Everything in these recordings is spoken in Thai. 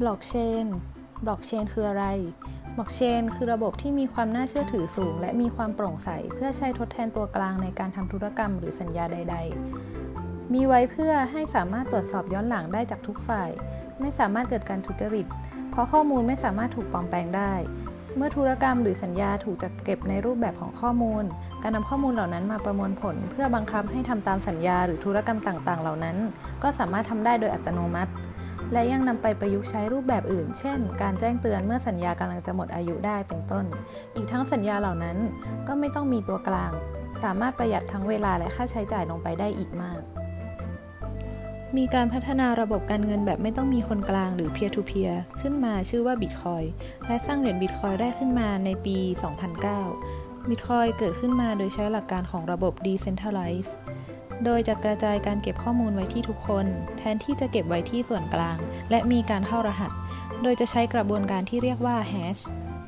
ล็อกเชนบล็อกเชนคืออะไรบล็อกเชนคือระบบที่มีความน่าเชื่อถือสูงและมีความโปร่งใสเพื่อใช้ทดแทนตัวกลางในการทำธุรกรรมหรือสัญญาใดๆมีไว้เพื่อให้สามารถตรวจสอบย้อนหลังได้จากทุกฝ่ายไม่สามารถเกิดการทุจริตเพราะข้อมูลไม่สามารถถูกปลอมแปลงได้เมื่อธุรกรรมหรือสัญญาถูกจัดเก็บในรูปแบบของข้อมูลการนำข้อมูลเหล่านั้นมาประมวลผลเพื่อบังคับให้ทำตามสัญญาหรือธุรกรรมต่างๆเหล่านั้นก็สามารถทำได้โดยอัตโนมัติและยังนำไปประยุกต์ใช้รูปแบบอื่นเช่นการแจ้งเตือนเมื่อสัญญากำลังจะหมดอายุได้เป็นต้นอีกทั้งสัญญาเหล่านั้นก็ไม่ต้องมีตัวกลางสามารถประหยัดทั้งเวลาและค่าใช้จ่ายลงไปได้อีกมากมีการพัฒนาระบบการเงินแบบไม่ต้องมีคนกลางหรือ Peer to Peer ขึ้นมาชื่อว่า Bitcoin และสร้างเหรียญ Bitcoin ได้ขึ้นมาในปี 2009 Bitcoin เกิดขึ้นมาโดยใช้หลักการของระบบ Decentralized โดยจะกระจายการเก็บข้อมูลไว้ที่ทุกคนแทนที่จะเก็บไว้ที่ส่วนกลางและมีการเข้ารหัสโดยจะใช้กระบวนการที่เรียกว่า Hash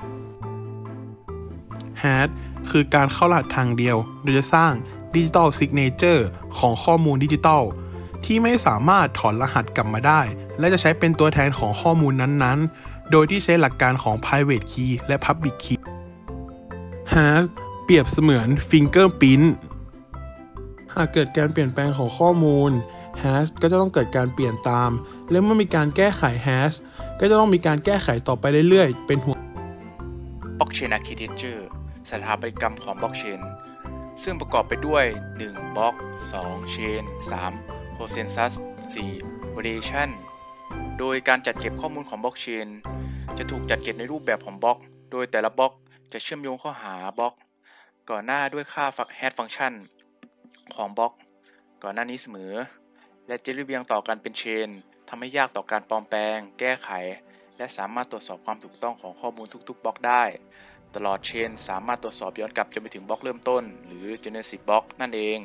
Hash คือการเข้ารหัสทางเดียวโดยจะสร้าง Digital Signature ของข้อมูลดิจิทัลที่ไม่สามารถถอนรหัสกลับมาได้และจะใช้เป็นตัวแทนของข้อมูลนั้นๆโดยที่ใช้หลักการของ Private Key และ Public Key Hash เปรียบเสมือน Fingerprint หากเกิดการเปลี่ยนแปลงของข้อมูล Hash ก็จะต้องเกิดการเปลี่ยนตามและเมื่อมีการแก้ไข Hash ก็จะต้องมีการแก้ไขต่อไปเรื่อยๆเป็นหัว Blockchain Architecture สถาปัตยกรรมของ Blockchain ซึ่งประกอบไปด้วย1บล็อก2 Chain 3 Consensus 4 Validation โดยการจัดเก็บข้อมูลของ Blockchain จะถูกจัดเก็บในรูปแบบของบล็อกโดยแต่ละบล็อกจะเชื่อมโยงเข้าหาบล็อกก่อนหน้าด้วยค่า hash function ของบล็อกก่อนหน้านี้เสมอและจะเรียงต่อกันเป็นเชนทำให้ยากต่อการปลอมแปลงแก้ไขและสามารถตรวจสอบความถูกต้องของข้อมูลทุกๆบล็อกได้ตลอดเชนสามารถตรวจสอบย้อนกลับจนไปถึงบล็อกเริ่มต้นหรือ Genesis Block นั่นเอง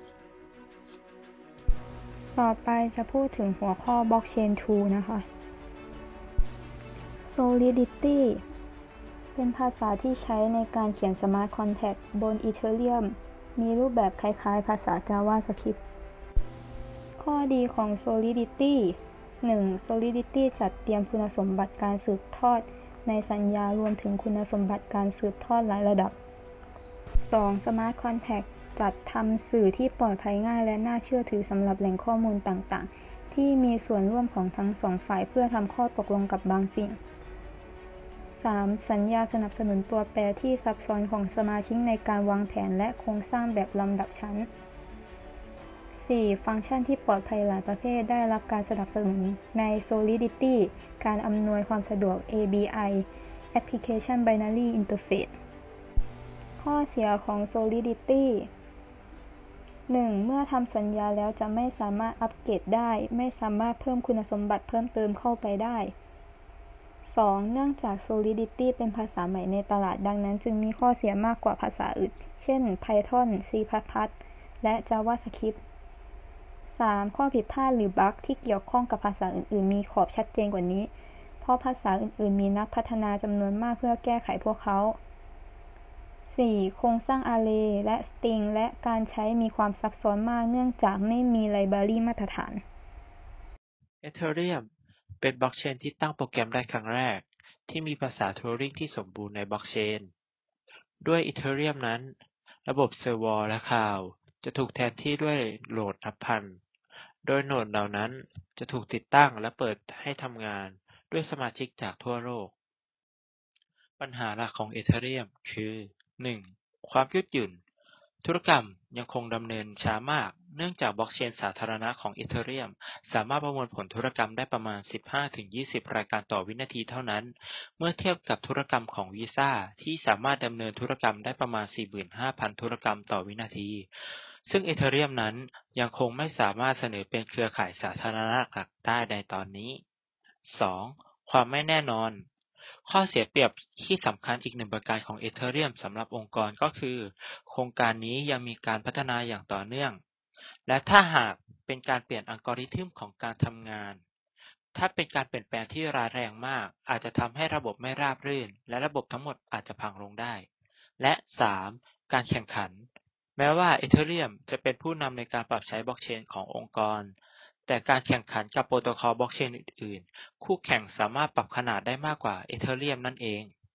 ต่อไปจะพูดถึงหัวข้อ Blockchain 2 นะคะ Solidity เป็นภาษาที่ใช้ในการเขียน Smart Contract บน Ethereum มีรูปแบบคล้ายๆภาษา JavaScript ข้อดีของ Solidity 1. Solidity จัดเตรียมคุณสมบัติการสืบทอดในสัญญารวมถึงคุณสมบัติการสืบทอดหลายระดับ 2. Smart Contract จัดทำสื่อที่ปลอดภัยง่ายและน่าเชื่อถือสำหรับแหล่งข้อมูลต่างๆที่มีส่วนร่วมของทั้งสองฝ่ายเพื่อทำข้อตกลงกับบางสิ่ง 3. สัญญาสนับสนุนตัวแปรที่ซับซ้อนของสมาชิกในการวางแผนและโครงสร้างแบบลำดับชั้น 4. ฟังก์ชันที่ปลอดภัยหลายประเภทได้รับการสนับสนุนใน Solidity การอำนวยความสะดวก ABI Application Binary Interface ข้อเสียของ Solidity 1. เมื่อทำสัญญาแล้วจะไม่สามารถอัปเกรดได้ไม่สามารถเพิ่มคุณสมบัติเพิ่มเติมเข้าไปได้ 2. เนื่องจาก Solidity เป็นภาษาใหม่ในตลาดดังนั้นจึงมีข้อเสียมากกว่าภาษาอื่นเช่น Python C++ และ JavaScript 3. ข้อผิดพลาดหรือบั๊กที่เกี่ยวข้องกับภาษาอื่นๆมีขอบชัดเจนกว่านี้เพราะภาษาอื่นๆมีนักพัฒนาจำนวนมากเพื่อแก้ไขพวกเขา 4. โครงสร้าง Array และ String และการใช้มีความซับซ้อนมากเนื่องจากไม่มีไลบรารีมาตรฐาน Ethereum เป็นบล็อกเชนที่ตั้งโปรแกรมได้ครั้งแรกที่มีภาษา Turing ที่สมบูรณ์ในบล็อกเชนด้วย Ethereum นั้นระบบเซอร์วอร์และคลาวด์จะถูกแทนที่ด้วยโหลดนับพันโดยโหนดเหล่านั้นจะถูกติดตั้งและเปิดให้ทำงานด้วยสมาชิกจากทั่วโลกปัญหาหลักของ Ethereum คือ 1. ความยืดหยุ่นธุรกรรมยังคงดำเนินช้ามากเนื่องจากบล็อกเชนสาธารณะของ Ethereum สามารถประมวลผลธุรกรรมได้ประมาณ 15-20 รายการต่อวินาทีเท่านั้นเมื่อเทียบกับธุรกรรมของ Visa ที่สามารถดำเนินธุรกรรมได้ประมาณ 45,000 ธุรกรรมต่อวินาทีซึ่ง Ethereum นั้นยังคงไม่สามารถเสนอเป็นเครือข่ายสาธารณะหลักได้ในตอนนี้ 2. ความไม่แน่นอนข้อเสียเปรียบที่สำคัญอีกหนึ่งประการของ Ethereum สำหรับองค์กรก็คือโครงการนี้ยังมีการพัฒนาอย่างต่อเนื่องและถ้าหากเป็นการเปลี่ยนอัลกอริทึมของการทำงานถ้าเป็นการเปลี่ยนแปลงที่ร้ายแรงมากอาจจะทำให้ระบบไม่ราบรื่นและระบบทั้งหมดอาจจะพังลงได้และ 3. การแข่งขันแม้ว่า Ethereum จะเป็นผู้นำในการปรับใช้บล็อกเชนขององค์กรแต่การแข่งขันกับโปรโตคอลบล็อกเชนอื่นๆคู่แข่งสามารถปรับขนาดได้มากกว่า Ethereum นั่นเอง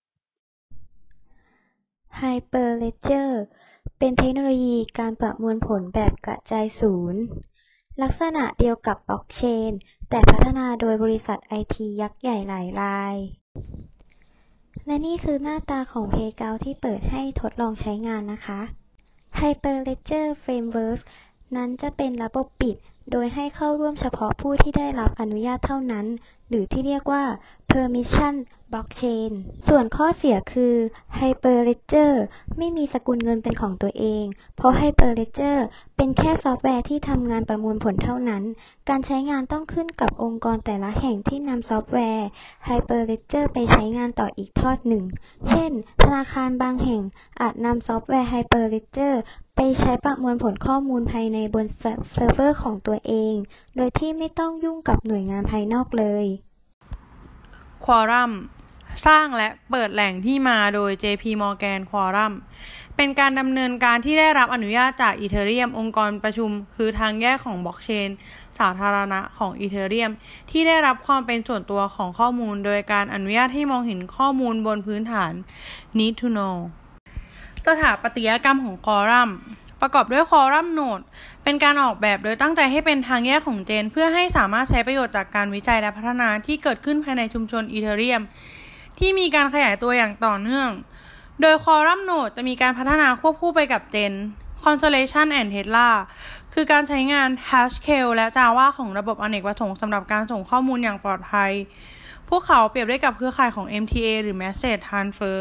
Hyperledger เป็นเทคโนโลยีการประมวลผลแบบกระจายศูนย์ลักษณะเดียวกับบล็อกเชนแต่พัฒนาโดยบริษัทไอทียักษ์ใหญ่หลายรายและนี่คือหน้าตาของ Playground ที่เปิดให้ทดลองใช้งานนะคะ Hyperledger Framework นั้นจะเป็นระบบปิดโดยให้เข้าร่วมเฉพาะผู้ที่ได้รับอนุญาตเท่านั้นหรือที่เรียกว่า Permission Blockchain ส่วนข้อเสียคือ Hyperledger ไม่มีสกุลเงินเป็นของตัวเองเพราะ Hyperledger เป็นแค่ซอฟต์แวร์ที่ทำงานประมวลผลเท่านั้นการใช้งานต้องขึ้นกับองค์กรแต่ละแห่งที่นำซอฟต์แวร์ Hyperledger ไปใช้งานต่ออีกทอดหนึ่งเช่นธนาคารบางแห่งอาจนำซอฟต์แวร์ Hyperledger ไปใช้ประมวลผลข้อมูลภายในบนเซิร์ฟเวอร์ของตัวเองโดยที่ไม่ต้องยุ่งกับหน่วยงานภายนอกเลย Quorum สร้างและเปิดแหล่งที่มาโดย JP Morgan Quorum เป็นการดำเนินการที่ได้รับอนุญาตจาก Ethereum องค์กรประชุมคือทางแยกของบล็อกเชนสาธารณะของ Ethereum ที่ได้รับความเป็นส่วนตัวของข้อมูลโดยการอนุญาตให้มองเห็นข้อมูลบนพื้นฐาน Need to know สถาปัตยกรรมของ Quorum ประกอบด้วย Quorum Node เป็นการออกแบบโดยตั้งใจให้เป็นทางแยกของเจนเพื่อให้สามารถใช้ประโยชน์จากการวิจัยและพัฒนาที่เกิดขึ้นภายในชุมชน Ethereum ที่มีการขยายตัวอย่างต่อเนื่องโดย Quorum Node จะมีการพัฒนาควบคู่ไปกับ Gen Constellation and Tesla คือการใช้งาน Haskell และ Java ของระบบอเนกประสงค์สำหรับการส่งข้อมูลอย่างปลอดภัยพวกเขาเปรียบได้กับเครือข่ายของ MTA หรือ Message Transfer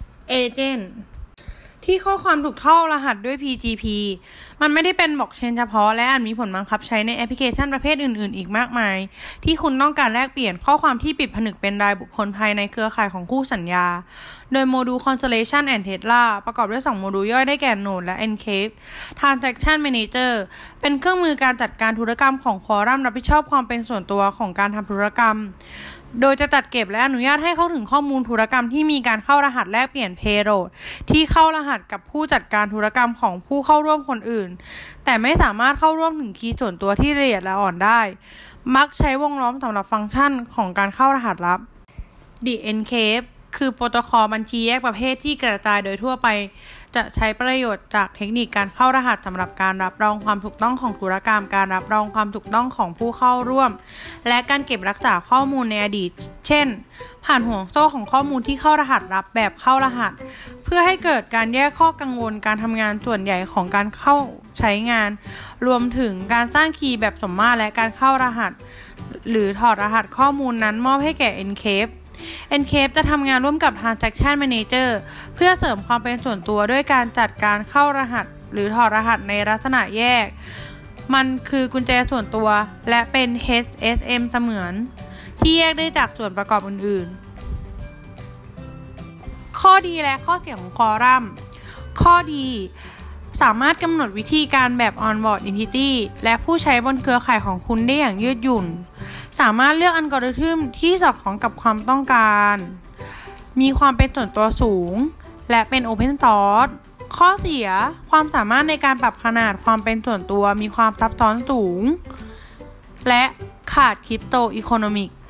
Agent ที่ข้อความถูกเข้ารหัสด้วย PGP มันไม่ได้เป็นบล็อกเชนเฉพาะและอาจมีผลบังคับใช้ในแอปพลิเคชันประเภทอื่นๆอีกมากมายที่คุณต้องการแลกเปลี่ยนข้อความที่ปิดผนึกเป็นรายบุคคลภายในเครือข่ายของคู่สัญญาโดยโมดูล Constellation and Tesla ประกอบด้วย2โมดูลย่อยได้แก่ Node และ Enclave Transaction Manager เป็นเครื่องมือการจัดการธุรกรรมของ Quorum รับผิดชอบความเป็นส่วนตัวของการทำธุรกรรมโดยจะจัดเก็บและอนุญาตให้เข้าถึงข้อมูลธุรกรรมที่มีการเข้ารหัสแลกเปลี่ยน Payload ที่เข้ารหัสกับผู้จัดการธุรกรรมของผู้เข้าร่วมคนอื่นแต่ไม่สามารถเข้าร่วมถึงคีย์ส่วนตัวที่ละเอียดและอ่อนได้มักใช้วงล้อมสำหรับฟังก์ชันของการเข้ารหัสลับ The Enclave คือโปรโตคอลบัญชีแยกประเภทที่กระจายโดยทั่วไปจะใช้ประโยชน์จากเทคนิคการเข้ารหัสสำหรับการรับรองความถูกต้องของธุรกรรมการรับรองความถูกต้องของผู้เข้าร่วมและการเก็บรักษาข้อมูลในอดีตเช่นผ่านห่วงโซ่ของข้อมูลที่เข้ารหัสรับแบบเข้ารหัสเพื่อให้เกิดการแยกข้อกังวลการทำงานส่วนใหญ่ของการเข้าใช้งานรวมถึงการสร้างคีย์แบบสมมาตรและการเข้ารหัสหรือถอดรหัสข้อมูลนั้นมอบให้แก่ Enclave จะทำงานร่วมกับ Transaction Manager เพื่อเสริมความเป็นส่วนตัวด้วยการจัดการเข้ารหัสหรือถอดรหัสในลักษณะแยกมันคือกุญแจส่วนตัวและเป็น HSM เสมือนที่แยกได้จากส่วนประกอบอื่นๆข้อดีและข้อเสียของ Quorum ข้อดีสามารถกำหนดวิธีการแบบ Onboard Entity และผู้ใช้บนเครือข่ายของคุณได้อย่างยืดหยุ่นสามารถเลือกอัลกอริทึมที่สอดคล้องกับความต้องการมีความเป็นส่วนตัวสูงและเป็น Open Source ข้อเสียความสามารถในการปรับขนาดความเป็นส่วนตัวมีความซับซ้อนสูงและขาดคริปโตอีโคโนมิก